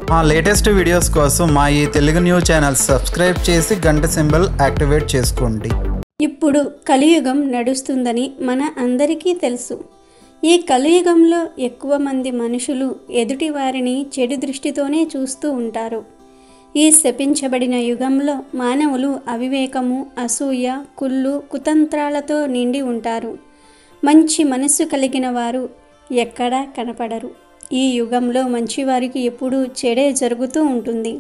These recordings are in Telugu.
మా లేటెస్ట్ వీడియోస్ కోసం మా ఈ తెలుగు న్యూస్ ఛానల్ సబ్స్క్రైబ్ చేసి గంట సింబల్ యాక్టివేట్ చేసుకోండి. ఇప్పుడు కలియుగం నడుస్తుందని మన అందరికీ తెలుసు. ఈ కలియుగంలో ఎక్కువ మంది మనుషులు ఎదుటి వారిని చెడు దృష్టితోనే చూస్తూ ఉంటారు. ఈ శపించబడిన యుగంలో మానవులు అవివేకము, అసూయ, కుళ్ళు, కుతంత్రాలతో నిండి ఉంటారు. మంచి మనస్సు కలిగిన వారు ఎక్కడా కనపడరు. ఈ యుగంలో మంచివారికి ఎప్పుడూ చెడే జరుగుతూ ఉంటుంది.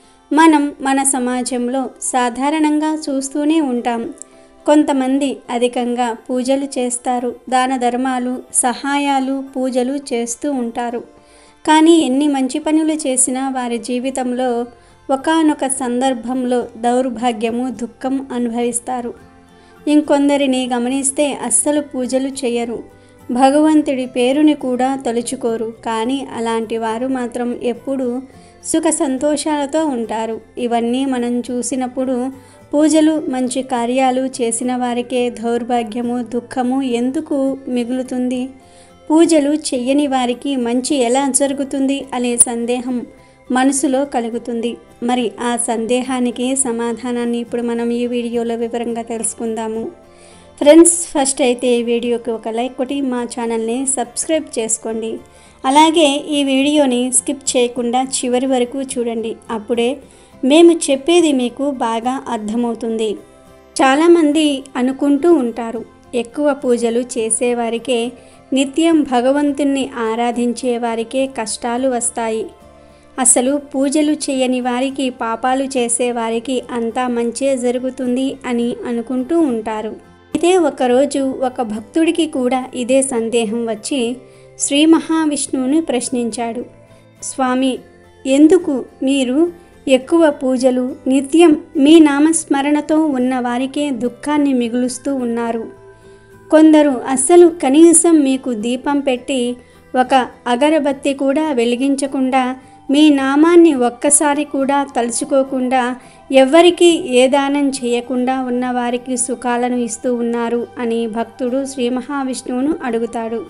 మనం మన సమాజంలో సాధారణంగా చూస్తూనే ఉంటాం. కొంతమంది అధికంగా పూజలు చేస్తారు, దాన ధర్మాలు, సహాయాలు, పూజలు చేస్తూ ఉంటారు. కానీ ఎన్ని మంచి పనులు చేసినా వారి జీవితంలో ఒకానొక సందర్భంలో దౌర్భాగ్యము, దుఃఖం అనుభవిస్తారు. ఇంకొందరిని గమనిస్తే అస్సలు పూజలు చేయరు, భగవంతుడి పేరుని కూడా తలుచుకోరు. కానీ అలాంటి వారు మాత్రం ఎప్పుడూ సుఖ సంతోషాలతో ఉంటారు. ఇవన్నీ మనం చూసినప్పుడు పూజలు, మంచి కార్యాలు చేసిన వారికే దౌర్భాగ్యము, దుఃఖము ఎందుకు మిగులుతుంది? పూజలు చెయ్యని వారికి మంచి ఎలా జరుగుతుంది అనే సందేహం మనసులో కలుగుతుంది. మరి ఆ సందేహానికి సమాధానాన్ని ఇప్పుడు మనం ఈ వీడియోలో వివరంగా తెలుసుకుందాము. ఫ్రెండ్స్, ఫస్ట్ అయితే ఈ వీడియోకి ఒక లైక్ కొట్టి మా ఛానల్ని సబ్స్క్రైబ్ చేసుకోండి. అలాగే ఈ వీడియోని స్కిప్ చేయకుండా చివరి వరకు చూడండి. అప్పుడే మేము చెప్పేది మీకు బాగా అర్థమవుతుంది. చాలామంది అనుకుంటూ ఉంటారు, ఎక్కువ పూజలు చేసేవారికే, నిత్యం భగవంతుణ్ణి ఆరాధించే వారికే కష్టాలు వస్తాయి. అసలు పూజలు చేయని వారికి, పాపాలు చేసేవారికి అంతా మంచే జరుగుతుంది అని అనుకుంటూ ఉంటారు. అయితే ఒకరోజు ఒక భక్తుడికి కూడా ఇదే సందేహం వచ్చి శ్రీ మహావిష్ణువుని ప్రశ్నించాడు. స్వామి, ఎందుకు మీరు ఎక్కువ పూజలు, నిత్యం మీ నామస్మరణతో ఉన్న వారికే దుఃఖాన్ని మిగులుస్తూ ఉన్నారు? కొందరు అస్సలు కనీసం మీకు దీపం పెట్టి ఒక అగరబత్తి కూడా వెలిగించకుండా, మీ నామాన్ని ఒక్కసారి కూడా తలుచుకోకుండా, ఎవ్వరికీ ఏ దానం చేయకుండా ఉన్నవారికి సుఖాలను ఇస్తూ ఉన్నారు అని భక్తుడు శ్రీ మహావిష్ణువును అడుగుతాడు.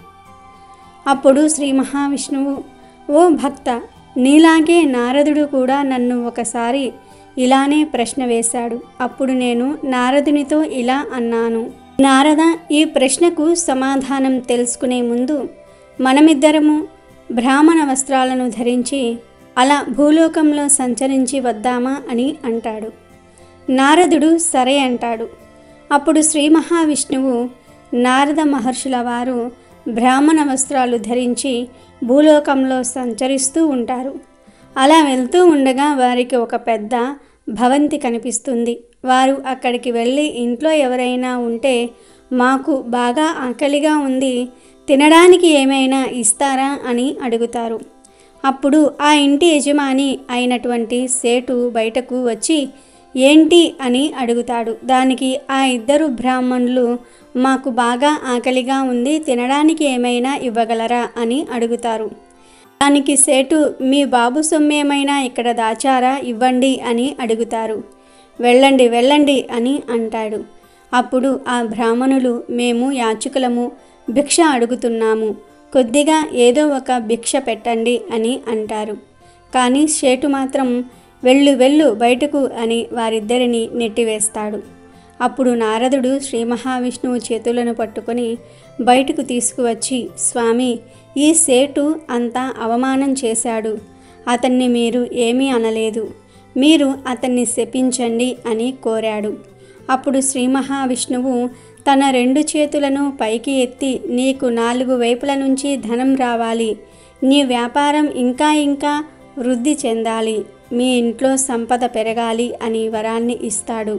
అప్పుడు శ్రీ మహావిష్ణువు, ఓ భక్త, నీలాగే నారదుడు కూడా నన్ను ఒకసారి ఇలానే ప్రశ్న వేశాడు. అప్పుడు నేను నారదునితో ఇలా అన్నాను, నారద, ఈ ప్రశ్నకు సమాధానం తెలుసుకునే ముందు మనమిద్దరము బ్రాహ్మణ వస్త్రాలను ధరించి అలా భూలోకంలో సంచరించి వద్దామా అని అంటాడు. నారదుడు సరే అంటాడు. అప్పుడు శ్రీ మహావిష్ణువు నారద మహర్షుల వారు బ్రాహ్మణ వస్త్రాలు ధరించి భూలోకంలో సంచరిస్తూ ఉంటారు. అలా వెళ్తూ ఉండగా వారికి ఒక పెద్ద భవంతి కనిపిస్తుంది. వారు అక్కడికి వెళ్ళి ఇంట్లో ఎవరైనా ఉంటే, మాకు బాగా ఆకలిగా ఉంది, తినడానికి ఏమైనా ఇస్తారా అని అడుగుతారు. అప్పుడు ఆ ఇంటి యజమాని అయినటువంటి సేటు బయటకు వచ్చి ఏంటి అని అడుగుతాడు. దానికి ఆ ఇద్దరు బ్రాహ్మణులు, మాకు బాగా ఆకలిగా ఉంది, తినడానికి ఏమైనా ఇవ్వగలరా అని అడుగుతారు. దానికి సేటు, మీ బాబు సొమ్మేమైనా ఇక్కడ దాచారా, ఇవ్వండి అని అడుగుతారు. వెళ్ళండి వెళ్ళండి అని అంటాడు. అప్పుడు ఆ బ్రాహ్మణులు, మేము యాచకులము, భిక్ష అడుగుతున్నాము, కొద్దిగా ఏదో ఒక భిక్ష పెట్టండి అని అంటారు. కానీ సేటు మాత్రం వెళ్ళు వెళ్ళు బయటకు అని వారిద్దరిని నెట్టివేస్తాడు. అప్పుడు నారదుడు శ్రీ మహావిష్ణువు చేతులను పట్టుకొని బయటకు తీసుకువచ్చి, స్వామి, ఈ సేటు అంతా అవమానం చేశాడు, అతన్ని మీరు ఏమీ అనలేదు, మీరు అతన్ని శపించండి అని కోరాడు. అప్పుడు శ్రీ మహావిష్ణువు తన 2 చేతులను పైకి ఎత్తి, నీకు 4 వైపుల నుంచి ధనం రావాలి, నీ వ్యాపారం ఇంకా ఇంకా వృద్ధి చెందాలి, మీ ఇంట్లో సంపద పెరగాలి అని వరాన్ని ఇస్తాడు.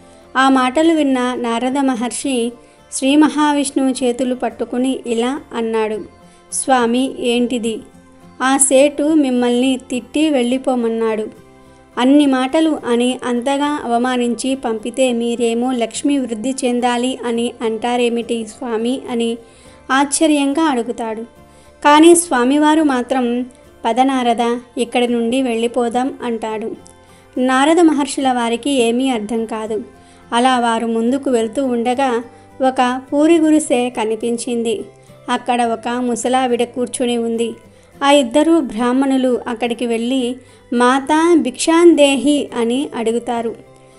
ఆ మాటలు విన్న నారద మహర్షి శ్రీ మహావిష్ణువు చేతులు పట్టుకుని ఇలా అన్నాడు, స్వామి, ఏంటిది? ఆ సేటు మిమ్మల్ని తిట్టి వెళ్ళిపోమన్నాడు. అన్ని మాటలు అని అంతగా అవమానించి పంపితే మీరేమో లక్ష్మి వృద్ధి చెందాలి అని అంటారేమిటి స్వామి అని ఆశ్చర్యంగా అడుగుతాడు. కానీ స్వామివారు మాత్రం, పద నారద, ఇక్కడి నుండి వెళ్ళిపోదాం అంటాడు. నారద మహర్షుల వారికి ఏమీ అర్థం కాదు. అలా వారు ముందుకు వెళ్తూ ఉండగా ఒక పూరి గుడిసె కనిపించింది. అక్కడ ఒక ముసలావిడ కూర్చుని ఉంది. ఆ ఇద్దరు బ్రాహ్మణులు అక్కడికి వెళ్ళి మాతా భిక్షాందేహి అని అడుగుతారు.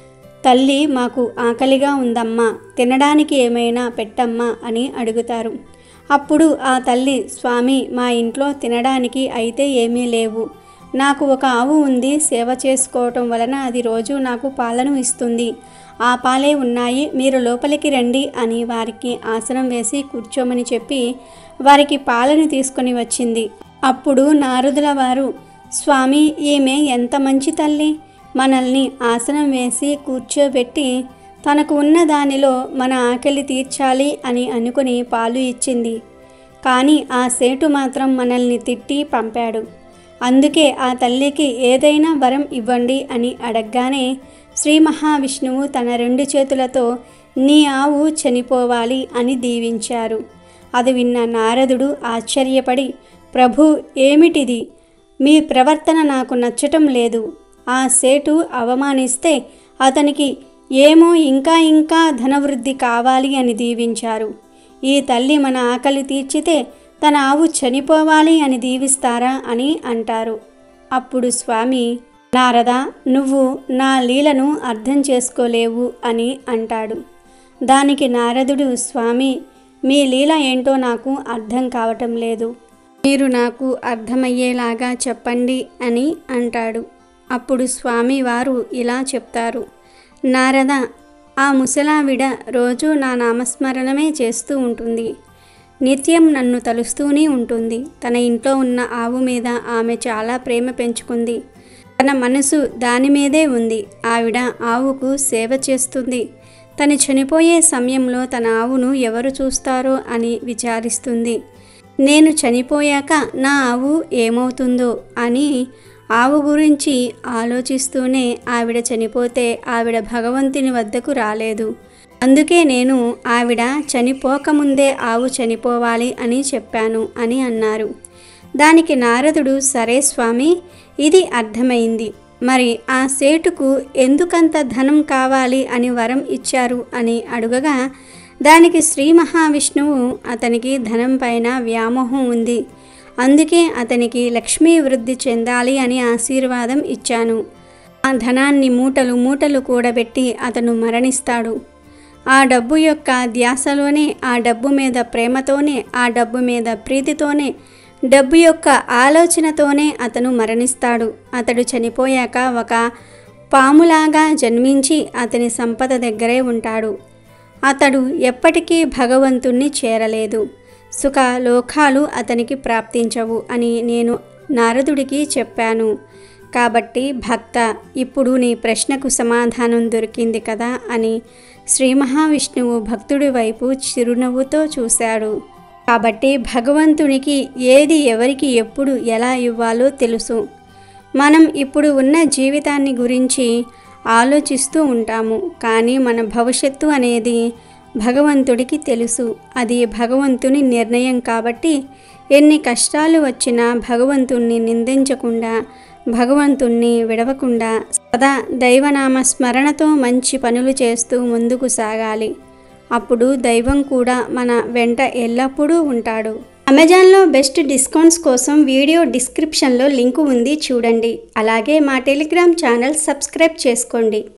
తల్లి, మాకు ఆకలిగా ఉందమ్మా, తినడానికి ఏమైనా పెట్టమ్మా అని అడుగుతారు. అప్పుడు ఆ తల్లి, స్వామి, మా ఇంట్లో తినడానికి అయితే ఏమీ లేవు. నాకు ఒక ఆవు ఉంది. సేవ చేసుకోవటం వలన అది రోజు నాకు పాలను ఇస్తుంది. ఆ పాలే ఉన్నాయి. మీరు లోపలికి రండి అని వారికి ఆసనం వేసి కూర్చోమని చెప్పి వారికి పాలను తీసుకొని వచ్చింది. అప్పుడు నారదుల వారు, స్వామి, ఈమె ఎంత మంచి తల్లి, మనల్ని ఆసనం వేసి కూర్చోబెట్టి తనకు ఉన్న దానిలో మన ఆకలి తీర్చాలి అని అనుకుని పాలు ఇచ్చింది. కానీ ఆ సేటు మాత్రం మనల్ని తిట్టి పంపాడు. అందుకే ఆ తల్లికి ఏదైనా వరం ఇవ్వండి అని అడగగానే శ్రీ మహావిష్ణువు తన 2 చేతులతో నీ ఆవు చనిపోవాలి అని దీవించారు. అది విన్న నారదుడు ఆశ్చర్యపడి, ప్రభు, ఏమిటిది? మీ ప్రవర్తన నాకు నచ్చటం లేదు. ఆ సేటు అవమానిస్తే అతనికి ఏమో ఇంకా ధనవృద్ధి కావాలి అని దీవించారు. ఈ తల్లి మన ఆకలి తీర్చితే తన ఆవు చనిపోవాలి అని దీవిస్తారా అని అంటారు. అప్పుడు స్వామి, నారద, నువ్వు నా లీలను అర్థం చేసుకోలేవు అని అంటాడు. దానికి నారదుడు, స్వామి, మీ లీల ఏంటో నాకు అర్థం కావటం లేదు. మీరు నాకు అర్థమయ్యేలాగా చెప్పండి అని అంటాడు. అప్పుడు స్వామి వారు ఇలా చెప్తారు, నారద, ఆ ముసలావిడ రోజు నా నామస్మరణమే చేస్తూ ఉంటుంది. నిత్యం నన్ను తలుస్తూనే ఉంటుంది. తన ఇంట్లో ఉన్న ఆవు మీద ఆమె చాలా ప్రేమ పెంచుకుంది. తన మనసు దాని మీదే ఉంది. ఆవిడ ఆవుకు సేవ చేస్తుంది. తను చనిపోయే సమయంలో తన ఆవును ఎవరు చూస్తారో అని విచారిస్తుంది. నేను చనిపోయాక నా ఆవు ఏమవుతుందో అని ఆవు గురించి ఆలోచిస్తూనే ఆవిడ చనిపోతే ఆవిడ భగవంతుని వద్దకు రాలేదు. అందుకే నేను ఆవిడ చనిపోకముందే ఆవు చనిపోవాలి అని చెప్పాను అని అన్నారు. దానికి నారదుడు, సరే స్వామి, ఇది అర్థమైంది. మరి ఆ సేటుకు ఎందుకంత ధనం కావాలి అని వరం ఇచ్చారు అని అడుగగా దానికి శ్రీ మహావిష్ణువు, అతనికి ధనం పైన వ్యామోహం ఉంది. అందుకే అతనికి లక్ష్మీ వృద్ధి చెందాలి అని ఆశీర్వాదం ఇచ్చాను. ఆ ధనాన్ని మూటలు మూటలు కూడబెట్టి అతను మరణిస్తాడు. ఆ డబ్బు యొక్క ధ్యాసలోనే, ఆ డబ్బు మీద ప్రేమతోనే, ఆ డబ్బు మీద ప్రీతితోనే, డబ్బు యొక్క ఆలోచనతోనే అతను మరణిస్తాడు. అతడు చనిపోయాక ఒక పాములాగా జన్మించి అతని సంపద దగ్గరే ఉంటాడు. అతడు ఎప్పటికీ భగవంతుణ్ణి చేరలేదు. సుఖ లోకాలు అతనికి ప్రాప్తించవు అని నేను నారదుడికి చెప్పాను. కాబట్టి భక్త, ఇప్పుడు నీ ప్రశ్నకు సమాధానం దొరికింది కదా అని శ్రీ మహావిష్ణువు భక్తుడి వైపు చిరునవ్వుతో చూశాడు. కాబట్టి భగవంతునికి ఏది ఎవరికి ఎప్పుడు ఎలా ఇవ్వాలో తెలుసు. మనం ఇప్పుడు ఉన్న జీవితాన్ని గురించి ఆలోచిస్తూ ఉంటాము, కానీ మన భవిష్యత్తు అనేది భగవంతుడికి తెలుసు. అది భగవంతుని నిర్ణయం. కాబట్టి ఎన్ని కష్టాలు వచ్చినా భగవంతుణ్ణి నిందించకుండా, భగవంతుణ్ణి విడవకుండా సదా దైవనామ స్మరణతో మంచి పనులు చేస్తూ ముందుకు సాగాలి. అప్పుడు దైవం కూడా మన వెంట ఎల్లప్పుడూ ఉంటాడు. అమెజాన్లో బెస్ట్ డిస్కౌంట్స్ కోసం వీడియో డిస్క్రిప్షన్లో లింకు ఉంది, చూడండి. అలాగే మా టెలిగ్రామ్ ఛానల్ సబ్స్క్రైబ్ చేసుకోండి.